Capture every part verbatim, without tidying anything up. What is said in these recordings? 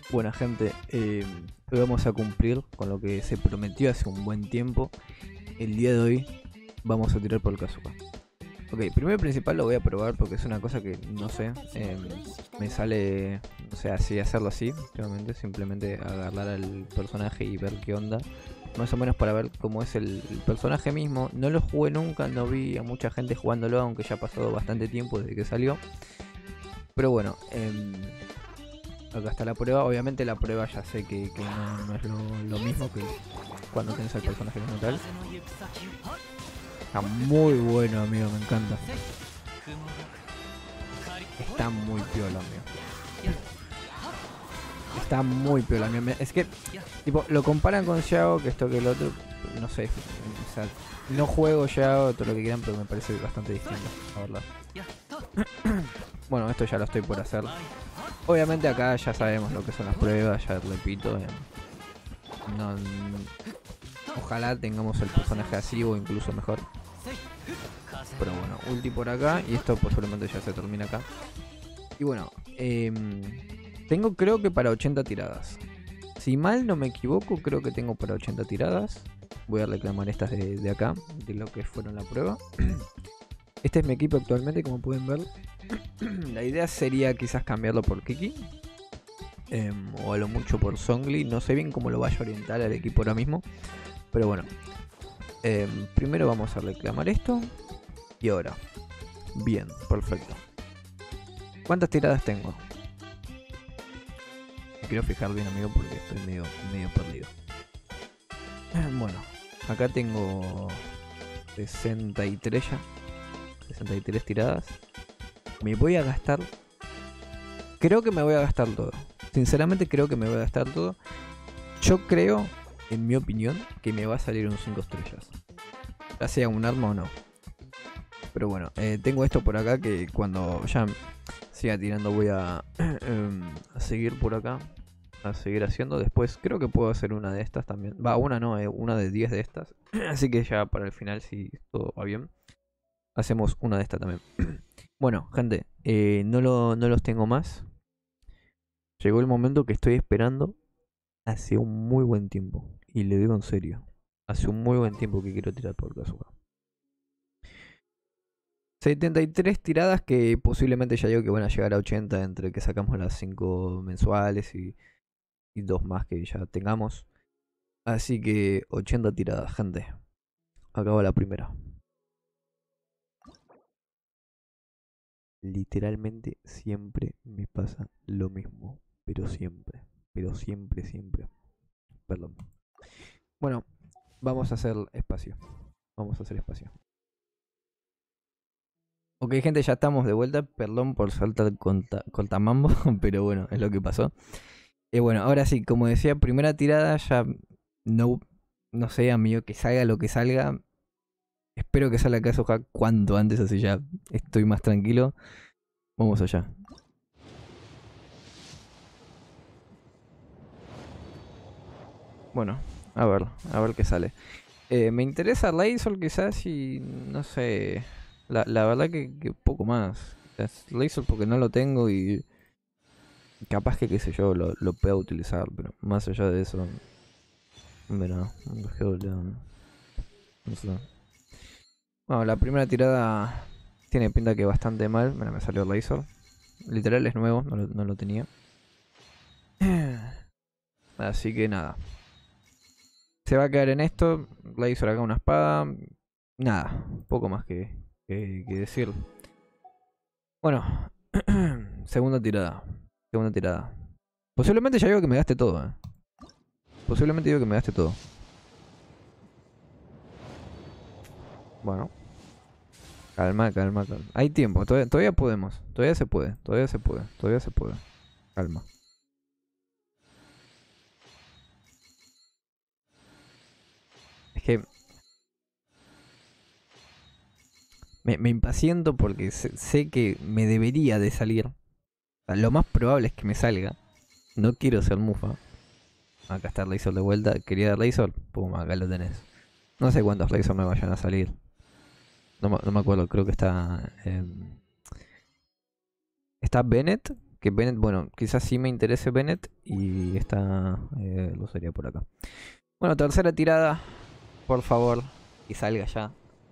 Buena gente, eh, hoy vamos a cumplir con lo que se prometió hace un buen tiempo. El día de hoy vamos a tirar por el Kazuha. Ok, primero y principal lo voy a probar porque es una cosa que no sé, eh, me sale, no sé, así hacerlo así, últimamente, simplemente agarrar al personaje y ver qué onda. Más o menos para ver cómo es el, el personaje mismo. No lo jugué nunca, no vi a mucha gente jugándolo, aunque ya ha pasado bastante tiempo desde que salió. Pero bueno, eh, acá está la prueba. Obviamente la prueba ya sé que, que no, no es lo, lo mismo que cuando tenés al personaje como tal. Está muy bueno, amigo, me encanta. Está muy piola, amigo. Está muy piola, amigo. Es que, tipo, lo comparan con Xiao, que esto que el otro, no sé. O sea, no juego Xiao, todo lo que quieran, pero me parece bastante distinto, la verdad. Bueno, esto ya lo estoy por hacer. Obviamente acá ya sabemos lo que son las pruebas, ya repito. Eh, no, ojalá tengamos el personaje así o incluso mejor. Pero bueno, ulti por acá y esto posiblemente ya se termina acá. Y bueno, eh, tengo creo que para ochenta tiradas. Si mal no me equivoco, creo que tengo para ochenta tiradas. Voy a reclamar estas de, de acá, de lo que fueron la prueba. Este es mi equipo actualmente, como pueden ver. La idea sería quizás cambiarlo por Kiki. Eh, o a lo mucho por Zhongli. No sé bien cómo lo vaya a orientar al equipo ahora mismo. Pero bueno. Eh, primero vamos a reclamar esto. Y ahora. Bien, perfecto. ¿Cuántas tiradas tengo? Me quiero fijar bien, amigo, porque estoy medio, medio perdido. Bueno, acá tengo sesenta y tres ya. sesenta y tres tiradas. Me voy a gastar. Creo que me voy a gastar todo. Sinceramente creo que me voy a gastar todo. Yo creo, en mi opinión, que me va a salir un cinco estrellas. Ya sea un arma o no. Pero bueno, eh, tengo esto por acá que cuando ya siga tirando voy a, a seguir por acá. A seguir haciendo. Después creo que puedo hacer una de estas también. Va, una no, eh, una de diez de estas. Así que ya para el final, si todo va bien, hacemos una de estas también. Bueno, gente, eh, no, lo, no los tengo más. Llegó el momento que estoy esperando hace un muy buen tiempo. Y le digo en serio. Hace un muy buen tiempo que quiero tirar por Kazuha. setenta y tres tiradas que posiblemente ya digo que van a llegar a ochenta entre que sacamos las cinco mensuales y, y dos más que ya tengamos. Así que ochenta tiradas, gente. Acaba la primera. Literalmente siempre me pasa lo mismo. Pero siempre. Pero siempre, siempre. Perdón. Bueno, vamos a hacer espacio. Vamos a hacer espacio. Ok, gente, ya estamos de vuelta. Perdón por saltar cortamambo, pero bueno, es lo que pasó. Y eh, bueno, ahora sí, como decía, primera tirada ya no, no sé, amigo, que salga lo que salga. Espero que salga Kazuha cuanto antes, así ya estoy más tranquilo. Vamos allá. Bueno, a ver, a ver qué sale. Eh, me interesa Laser quizás y no sé. La, la verdad que, que poco más. Laser porque no lo tengo y capaz que qué sé yo lo, lo pueda utilizar, pero más allá de eso. Mira, no sé. Bueno, la primera tirada tiene pinta que bastante mal. Mira, me salió Laser. Literal es nuevo, no lo, no lo tenía. Así que nada. Se va a quedar en esto. Laser acá una espada. Nada, poco más que, que, que decir. Bueno, segunda tirada. Segunda tirada. Posiblemente ya digo que me gaste todo, eh. Posiblemente digo que me gaste todo. Bueno. Calma, calma, calma. Hay tiempo, todavía, todavía podemos. Todavía se puede, todavía se puede, todavía se puede. Calma. Es que me, me impaciento porque sé, sé que me debería de salir. O sea, lo más probable es que me salga. No quiero ser mufa. Acá está el laser de vuelta. Quería dar laser. Pum, acá lo tenés. No sé cuántos lasers me vayan a salir. No, no me acuerdo, creo que está... Eh, está Bennett, Que Bennett, bueno, quizás sí me interese Bennett y esta eh, lo sería por acá. Bueno, tercera tirada, por favor, y salga ya.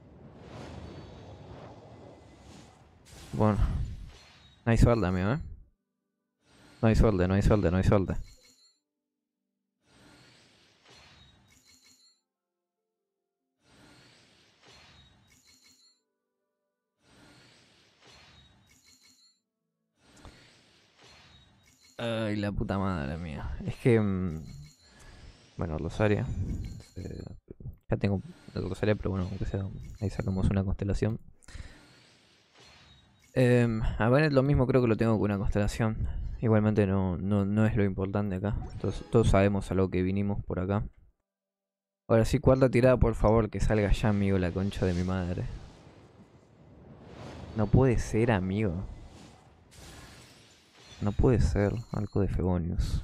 Bueno, no hay suerte, amigo, ¿eh? No hay suerte, no hay suerte, no hay suerte. Ay, la puta madre mía. Es que... Mmm, bueno, Rosaria. Eh, ya tengo el Rosaria, pero bueno, aunque sea, ahí sacamos una constelación. Eh, a Bennett lo mismo creo que lo tengo con una constelación. Igualmente no, no, no es lo importante acá. Todos, todos sabemos a lo que vinimos por acá. Ahora sí, cuarta tirada, por favor, que salga ya, amigo, la concha de mi madre. No puede ser, amigo. No puede ser, Arco de Febonius.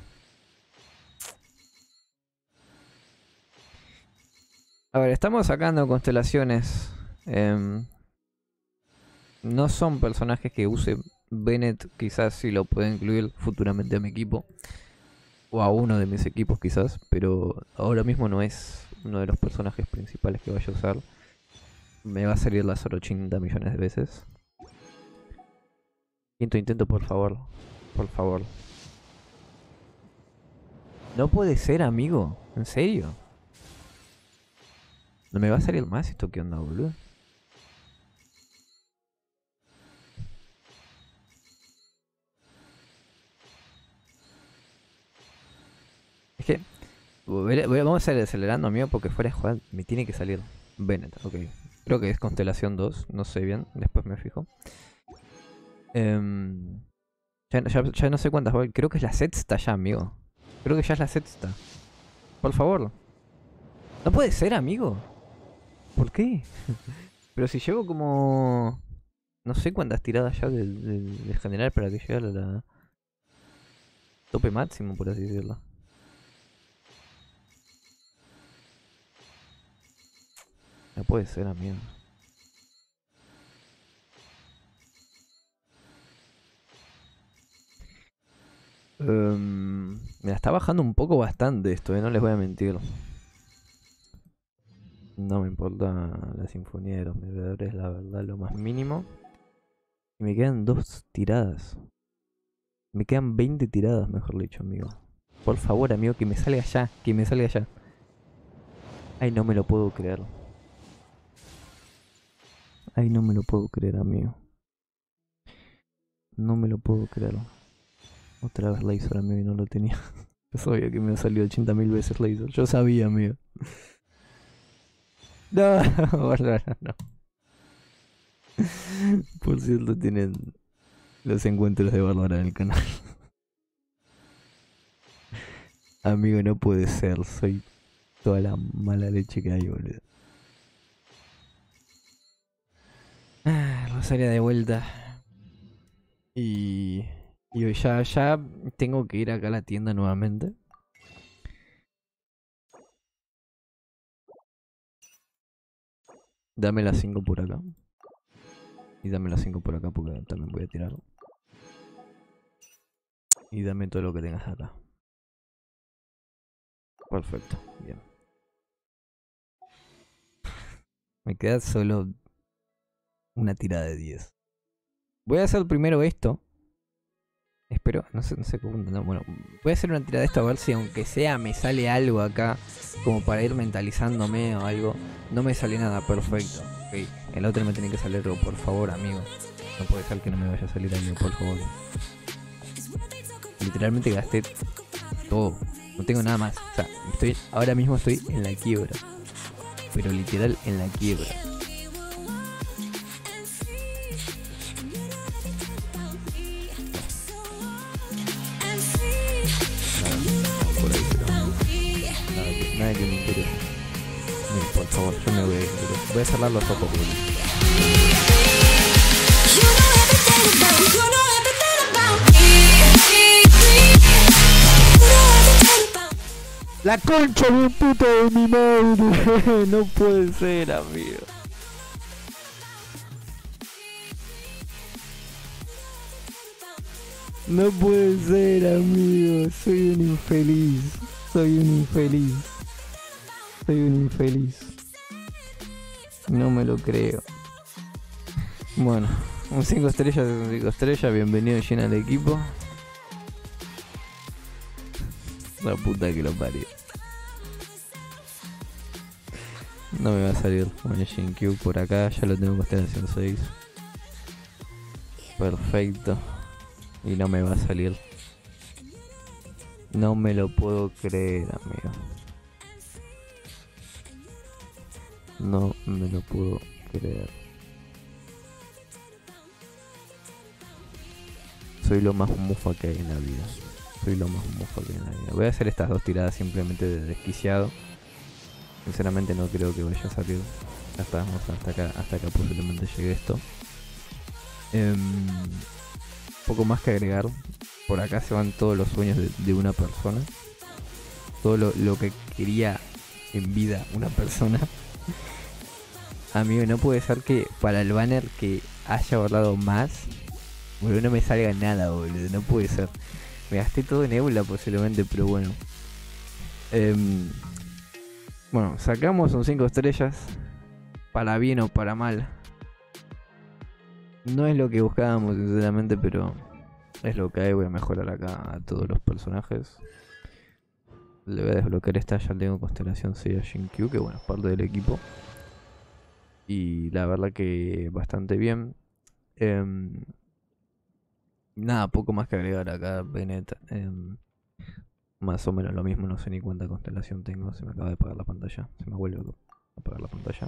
A ver, estamos sacando constelaciones. Eh, no son personajes que use Bennett, quizás sí lo pueda incluir futuramente a mi equipo. O a uno de mis equipos quizás, pero ahora mismo no es uno de los personajes principales que vaya a usar. Me va a salir las ochenta millones de veces. Quinto intento, por favor. Por favor. No puede ser, amigo. ¿En serio? ¿No me va a salir más esto? ¿Qué onda, boludo? Es que... voy- voy- vamos a ir acelerando, amigo, porque fuera de jugar me tiene que salir Bennett. Ok. Creo que es Constelación dos. No sé bien. Después me fijo. Em, ya, ya- ya no sé cuántas voy. Creo que es la sexta ya, amigo. Creo que ya es la sexta. Por favor. No puede ser, amigo. ¿Por qué? Pero si llevo como... no sé cuántas tiradas ya del de, de general para que llegue a la... tope máximo, por así decirlo. No puede ser, amigo. Um, me la está bajando un poco bastante esto, eh, no les voy a mentir. No me importa la sinfonía de los merodeadores, la verdad, lo más mínimo. Y me quedan dos tiradas. Me quedan veinte tiradas, mejor dicho, amigo. Por favor, amigo, que me salga ya, que me salga ya. Ay, no me lo puedo creer. Ay, no me lo puedo creer, amigo. No me lo puedo creer. Otra vez laser, amigo, y no lo tenía. Yo sabía que me ha salido ochenta mil veces laser. Yo sabía, amigo. No, no, no. Por cierto, tienen los encuentros de Bárbara en el canal. Amigo, no puede ser. Soy toda la mala leche que hay, boludo. Ah, Rosaria de vuelta. Y... y ya, ya tengo que ir acá a la tienda nuevamente. Dame las cinco por acá. Y dame las cinco por acá porque también voy a tirarlo. Y dame todo lo que tengas acá. Perfecto, bien. Me queda solo una tirada de diez. Voy a hacer primero esto. Espero, no sé, no sé cómo. No, bueno, voy a hacer una tirada de esto a ver si aunque sea me sale algo acá. Como para ir mentalizándome o algo. No me sale nada, perfecto. Okay. El otro me tiene que salir algo, por favor, amigo. No puede ser que no me vaya a salir algo, por favor. Literalmente gasté todo. No tengo nada más. O sea, estoy, ahora mismo estoy en la quiebra. Pero literal en la quiebra. Por ahí, pero nada que, nada que me interese. Miren, por favor, yo me voy a ir. Voy a cerrar los ojos, boludo. La concha de puta de mi madre. No puede ser, amigo. No puede ser, amigo. Soy un infeliz. Soy un infeliz. Soy un infeliz. No me lo creo. Bueno, un cinco estrellas es un cinco estrellas. Bienvenido Jin al equipo. La puta que lo parió. No me va a salir un Jin Q por acá. Ya lo tengo en constelación seis. Perfecto. Y no me va a salir. No me lo puedo creer, amigo. No me lo puedo creer. Soy lo más mufa que hay en la vida. Soy lo más mufa que hay en la vida. Voy a hacer estas dos tiradas simplemente de desquiciado. Sinceramente no creo que vaya a salir. Ya está, vamos hasta acá, hasta acá posiblemente llegue esto. Um, poco más que agregar. Por acá se van todos los sueños de, de una persona. Todo lo, lo que quería en vida una persona. Amigo, no puede ser que para el banner que haya borrado más, boludo, no me salga nada, boludo. No puede ser. Me gasté todo en Eula posiblemente, pero bueno. Um, bueno, sacamos un cinco estrellas. Para bien o para mal. No es lo que buscábamos, sinceramente, pero es lo que hay. Voy a mejorar acá a todos los personajes. Le voy a desbloquear esta, ya tengo constelación seis a Jin Q, que bueno, es parte del equipo. Y la verdad que bastante bien. Eh, nada, poco más que agregar acá, Bennett. Eh, más o menos lo mismo, no sé ni cuánta constelación tengo. Se me acaba de apagar la pantalla. Se me vuelve a apagar la pantalla.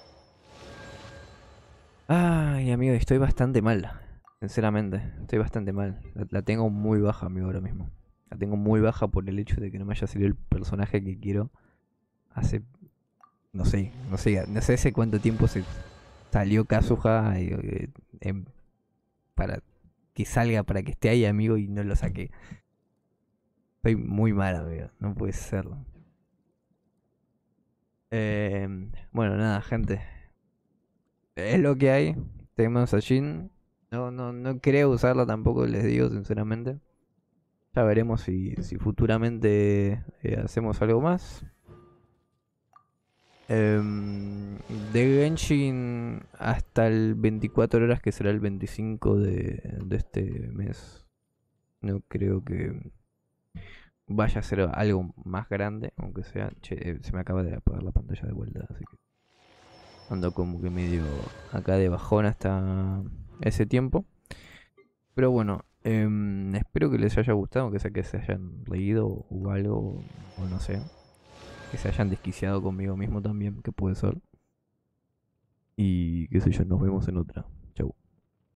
Ay, amigo, estoy bastante mal. Sinceramente, estoy bastante mal. La, la tengo muy baja, amigo, ahora mismo. La tengo muy baja por el hecho de que no me haya salido el personaje que quiero hace... No sé, no sé, no sé hace cuánto tiempo se salió Kazuha eh, eh, para que salga, para que esté ahí, amigo, y no lo saqué. Estoy muy mal, amigo, no puede ser. Eh, bueno, nada, gente. Es lo que hay. Tenemos a Jin. No, no, no creo usarla tampoco, les digo sinceramente. Ya veremos si, si futuramente eh, hacemos algo más. Um, de Genshin hasta el veinticuatro horas, que será el veinticinco de, de este mes. No creo que vaya a ser algo más grande, aunque sea... Che, se me acaba de apagar la pantalla de vuelta, así que ando como que medio acá de bajón hasta ese tiempo. Pero bueno, eh, espero que les haya gustado, que sea que se hayan reído o algo, o no sé. Que se hayan desquiciado conmigo mismo también, que puede ser. Y qué sé yo, nos vemos en otra. Chau.